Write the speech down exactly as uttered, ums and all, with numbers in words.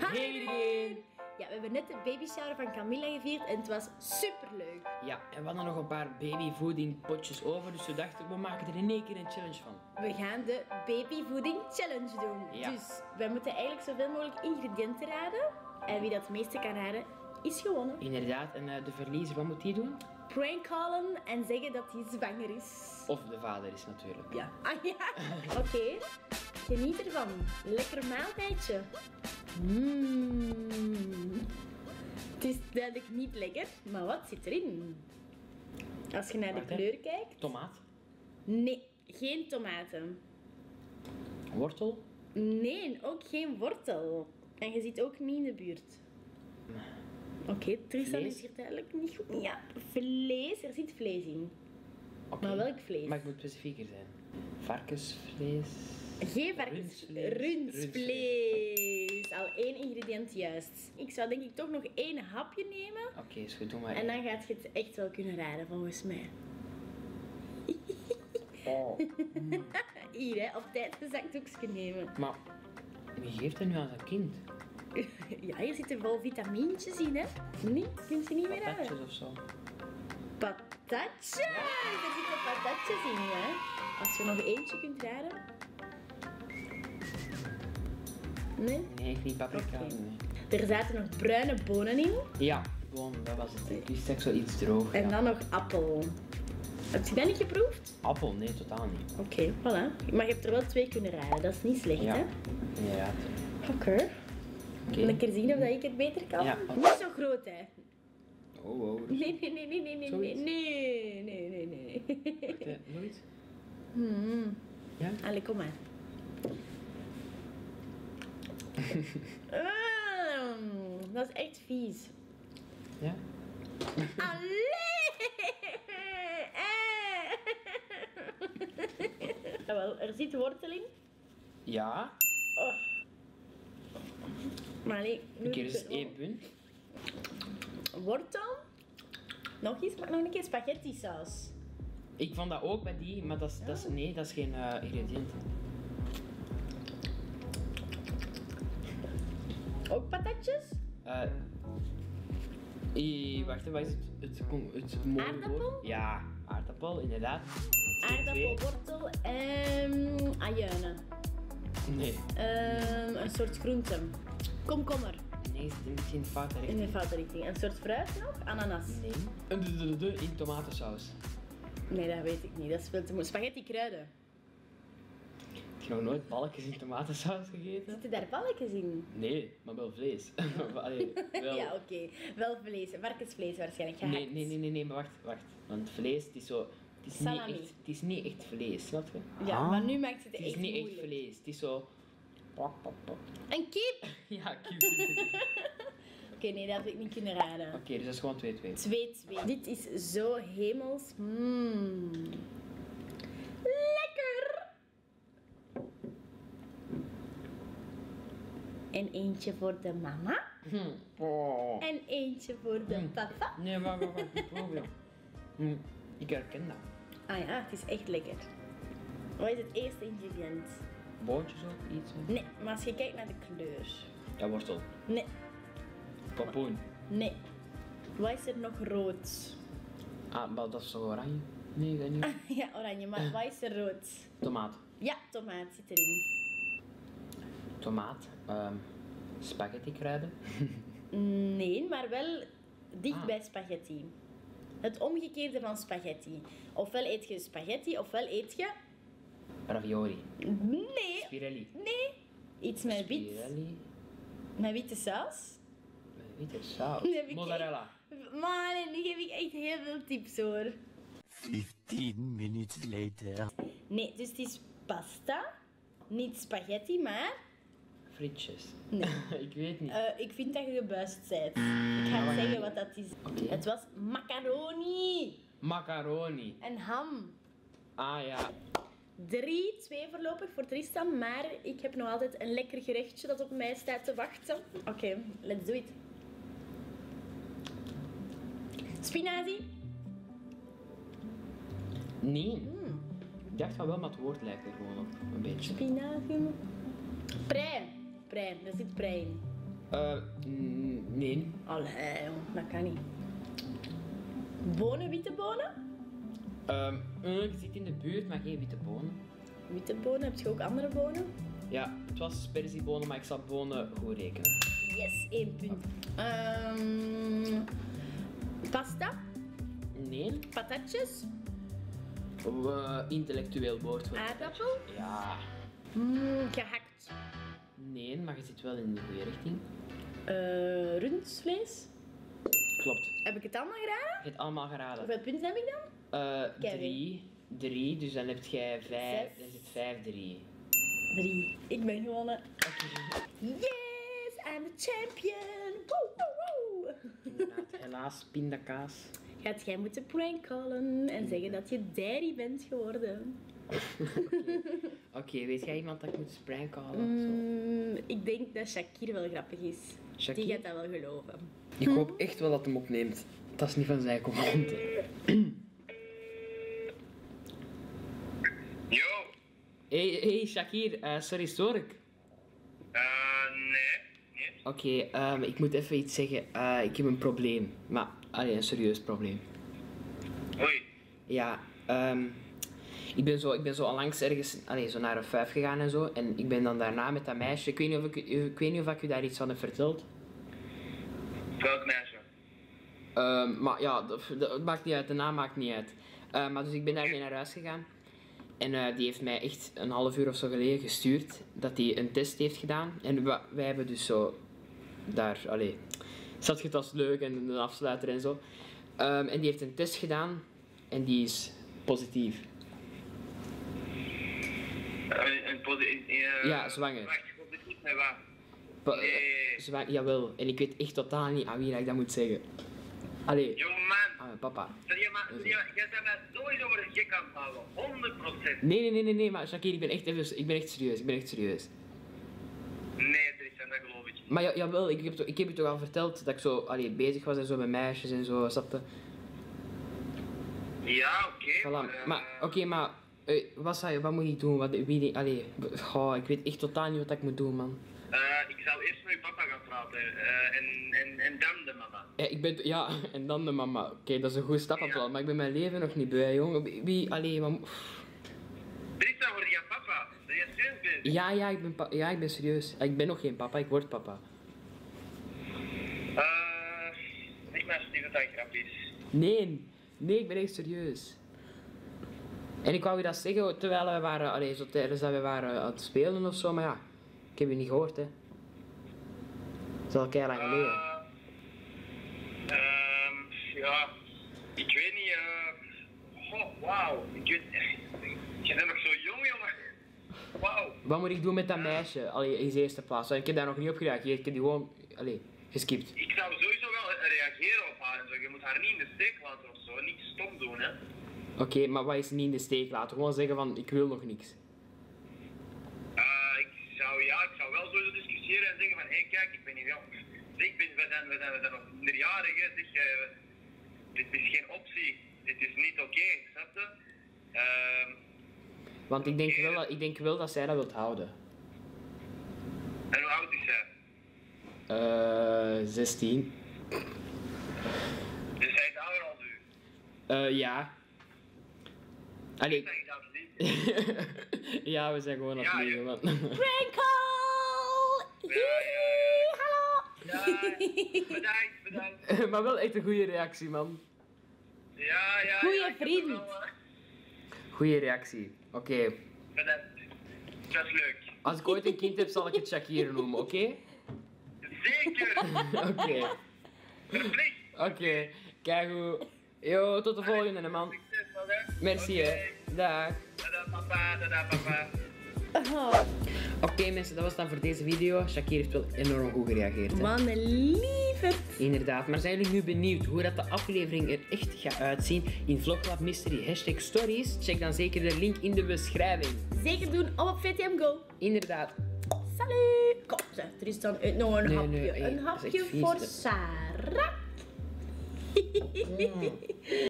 Hey iedereen! Ja, we hebben net de babyshower van Camilla gevierd en het was superleuk. Ja, en we hadden nog een paar babyvoedingpotjes over, dus we dachten we maken er in één keer een challenge van. We gaan de babyvoeding challenge doen. Ja. Dus wij moeten eigenlijk zoveel mogelijk ingrediënten raden. En wie dat het meeste kan raden, is gewonnen. Inderdaad, en uh, de verliezer, wat moet die doen? Prank callen en zeggen dat hij zwanger is. Of de vader is natuurlijk. Ja. Ah ja. Oké, okay. Geniet ervan. Lekker maaltijdje. Mmm. Het is duidelijk niet lekker, maar wat zit erin? Als je naar de Wacht, hè. kleur kijkt. Tomaat. Nee, geen tomaten. Wortel. Nee, ook geen wortel. En je zit ook niet in de buurt. Oké, okay, Tristan Vlees? is hier duidelijk niet goed. Ja, vlees. Er zit vlees in. Oké. Maar welk vlees? Maar ik moet specifieker zijn. Varkensvlees. Geen varkens. Rundsvlees. Rundsvlees. Al één ingrediënt juist. Ik zou denk ik toch nog één hapje nemen. Oké, okay, is goed, doe maar. En dan gaat je het echt wel kunnen raden, volgens mij. Oh. Hier, hè, op tijd een zakdoekje nemen. Maar wie geeft dat nu aan zijn kind? Ja, hier zitten vol vitamintjes in, hè. Nee, kun je niet meer raden. Patatjes of zo. Patatjes! Er zitten patatjes in, hè. Als je nog eentje kunt raden. Nee? Nee, niet paprika. Oké. Nee. Er zaten nog bruine bonen in. Ja, gewoon, dat was het. Ik wist echt zo iets droog. En ja. dan nog appel. Heb je dat niet geproefd? Appel, nee, totaal niet. Oké, okay, voilà. Maar je hebt er wel twee kunnen raden. Dat is niet slecht, Ja, hè? inderdaad. Oké. Okay. Okay. Lekker zien of dat ik het beter kan. Ja. Niet zo groot, hè? Oh, oh. Nee, nee, nee, nee, nee, nee, Zoiets? nee, nee, nee, nee. Wacht, hè, zoiets? Hmm. Ja? Allee, kom maar. Mm, dat is echt vies. Ja? Allee! Jawel, er zit wortel in. Ja? Oh. Maar nee, Een keer is één punt. wortel. Nog eens, maar nog een keer spaghetti saus. Ik vond dat ook bij die, maar dat is, dat is, nee, dat is geen uh, ingrediënt. Ook patatjes? Uh, eh, wacht even, wat is het? Het, het, het mooie Aardappel? woord? Ja, aardappel, inderdaad. Aardappel, wortel en ajuinen. Nee. Um, een soort groente. Komkommer. Nee, is het een beetje in de foute In richting? de foute richting. Een soort fruit nog? Ananas. Nee. Een de, de, de, in tomatensaus. Nee, dat weet ik niet. Dat is veel te moeilijk. Spaghetti kruiden. Heb je nog nooit balkjes in tomatensaus gegeten? Zitten daar balletjes in? Nee, maar wel vlees. Allee, wel... Ja, oké. Okay. Wel vlees. Varkensvlees waarschijnlijk. Gehakt. Nee, nee, nee, nee, nee, maar wacht, wacht. Want vlees, het is zo... Het is, niet Salami. echt, het is niet echt vlees, snap je? Ja, Ah. maar nu maakt het Het echt is niet echt moeilijk. vlees, het is zo... Pop, pop, pop. Een kip! Ja, kip zit erin. Oké, okay, nee, dat had ik niet kunnen raden. Oké, okay, dus dat is gewoon twee twee. twee twee. Dit is zo hemels. Mmm. Lekker! En eentje voor de mama. Hm. Oh. En eentje voor de Hm. papa. Nee, wacht, wacht, wacht, ik proef het. Hm. Ik herken dat. Ah ja, het is echt lekker. Wat is het eerste ingrediënt? Boontjes ook, iets. Hè? Nee, maar als je kijkt naar de kleur. Ja, wortel. Nee, Pompoen. nee. Wat is er nog rood? Ah, maar dat is toch oranje? Nee, ik weet niet. Ja, oranje, maar wat is er rood? Tomaat. Ja, tomaat zit erin. Tomaat. Um, spaghetti kruiden. Nee, maar wel dicht Ah. bij spaghetti. Het omgekeerde van spaghetti. Ofwel eet je spaghetti, ofwel eet je... Ravioli. Nee, Spirelli. nee. Iets met wit. Spirelli. Met witte saus. Met witte saus. Nee, heb ik Mozzarella. Maar nee, nu geef ik echt heel veel tips hoor. Fifteen minutes later. Nee, dus het is pasta. Niet spaghetti, maar... Frietjes. Nee. Ik weet niet. Uh, ik vind dat je gebuist bent. Ik ga zeggen wat dat is. Oké. Het was macaroni Macaroni. en ham. Ah ja. drie twee voorlopig voor Tristan, maar ik heb nog altijd een lekker gerechtje dat op mij staat te wachten. Oké, okay, let's do it. Spinazie? Nee. Mm. Ik dacht van wel, maar het woord lijkt er gewoon op. Een beetje. Spinazie. Prei. Prei, daar zit prei in. Uh, nee. Allee, joh, dat kan niet. Bonen, witte bonen? Um, ik zit in de buurt, maar geen witte bonen. Witte bonen, heb je ook andere bonen? Ja, het was perziebonen, maar ik zal bonen goed rekenen. Yes, één punt. Um, pasta? Nee. Patatjes? Uh, intellectueel woord voor Aardappel? Ja. Mm, gehakt. Nee, maar je zit wel in de goede richting. Uh, rundsvlees? Klopt. Heb ik het allemaal geraden? Je hebt het allemaal geraden. Hoeveel punten heb ik dan? Uh, Kevin. drie. Drie, dus dan heb jij vijf. Zes. Dan zit vijf, drie. Drie. Ik ben gewonnen. Oké. Yes, I'm the champion. Woe, woe, woe. Inderdaad, helaas, pindakaas. Gaat jij moeten prankcallen en zeggen dat je daddy bent geworden? Oké, okay, weet jij iemand dat ik moet prankhalen? Mm. Mm, ik denk dat Shakir wel grappig is. Shakir? Die gaat dat wel geloven. Ik hoop echt wel dat hem opneemt. Dat is niet van zijn commande. Yo. Hey, hey Shakir, uh, sorry, stoor ik? Uh, nee. Nee. Oké, okay, um, ik moet even iets zeggen. Uh, ik heb een probleem. Maar, allee, een serieus probleem. Hoi. Ja, um, ik ben zo, ik ben zo onlangs ergens, allee, zo naar een fuif gegaan en zo. En ik ben dan daarna met dat meisje, ik weet niet of ik, ik, weet niet of ik u daar iets van heb verteld. Welk meisje? Um, maar ja, dat, dat maakt niet uit, de naam maakt niet uit. Uh, maar dus ik ben daarmee naar huis gegaan. En uh, die heeft mij echt een half uur of zo geleden gestuurd dat hij een test heeft gedaan. En wa- wij hebben dus zo daar, allee, zat je het als leuk en een afsluiter en zo. Um, en die heeft een test gedaan en die is positief. Een, een posi- uh, Ja, zwanger. Wacht, positief met wat? Pa- Nee. Zwa- jawel, en ik weet echt totaal niet aan wie dat ik dat moet zeggen. Allee, Jong man. aan mijn papa. Sorry, maar sorry, maar jij bent mij sowieso voor een gek aan het houden. honderd procent. Nee, nee, nee, nee, nee, maar Shakir, ik ben echt even, ik ben echt serieus, ik ben echt serieus. Nee, Tristan, dat geloof ik. Maar ja, jawel, ik heb, to- ik heb je toch al verteld dat ik zo, allee, bezig was en zo met meisjes en zo, snapte? Ja, oké. Voilà. eh, Maar, oké, okay, maar, uh, wat, zou je- wat moet ik doen? Wat, wie, die- allee, goh, ik weet echt totaal niet wat ik moet doen, man. uh, ik zou eerst met je papa gaan praten uh, en, en, en dan de mama. Ja, ik ben, ja, en dan de mama. Oké, okay, dat is een goed stappenplan, maar ik ben mijn leven nog niet bij, jongen. Wie, wie allee, wat... Tristan, word je papa? Dat je serieus bent? Ja, ja, ik ben, pa- ja, ik ben serieus. Ik ben nog geen papa, ik word papa. Uh, zeg maar alsjeblieft dat dat een grap is. Nee, nee, ik ben echt serieus. En ik wou je dat zeggen terwijl we waren, allee, zo tijdens dat we waren aan het spelen of zo, maar ja, ik heb je niet gehoord, hè. Dat is al keihard lang geleden. Uh, ehm, ja, ik weet niet, eh. Oh, wauw. Ik weet. Je bent nog zo jong, jongen. Wauw. Wat moet ik doen met dat meisje? Allee, in de eerste plaats. Want ik heb daar nog niet op gereageerd, ik heb die gewoon, allee, geskipt. Ik zou sowieso wel reageren op haar en zo. Je moet haar niet in de steek laten of zo. Niet stom doen, hè. Oké, okay, maar wat is niet in de steek laten? Gewoon zeggen van, ik wil nog niks. Uh, ik zou, ja, ik zou wel sowieso discussiëren en zeggen van, hé, hey, kijk, ik ben hier jong. Zeg, ik ben, we, zijn, we, zijn, we zijn nog minderjarig, hè. Zeg, uh, dit is geen optie. Dit is niet oké, okay, snap je? Uh, Want ik denk, wel, dat- ik denk wel dat zij dat wilt houden. en hoe oud is zij? Eh, zestien. Dus zij is ouder als u. Eh, ja. Allee. Zeg, ik zou het niet. Ja, we zijn gewoon aan het Ja, vliegen, ja. man. Prank call! Ja, ja, ja. Hallo! Ja, bedankt, bedankt. Maar wel echt een goede reactie, man. Ja, ja. Goeie ja, ik heb vriend. er wel, eh, Goeie reactie. Oké. Bedankt. Dat is leuk. Als ik ooit een kind heb, zal ik het Shakir noemen, oké? Zeker. Oké. Verplicht. Oké. Kijk hoe. Yo, tot de volgende, hè, man. Succes nog, hè. Merci, hè. Dag. Tada papa, tada papa. Oh, Oké, mensen, dat was dan voor deze video. Shakir heeft wel enorm goed gereageerd, hè. man, lieverd. Inderdaad, maar zijn jullie nu benieuwd hoe dat de aflevering er echt gaat uitzien in Vloglab Mystery hashtag stories? Check dan zeker de link in de beschrijving. Zeker doen op V T M Go. Inderdaad. Salut! Kom, zeg, er is dan eh, nog een Nee, hapje. nee, eh, een dat is hapje echt vies, voor hè. Sarah.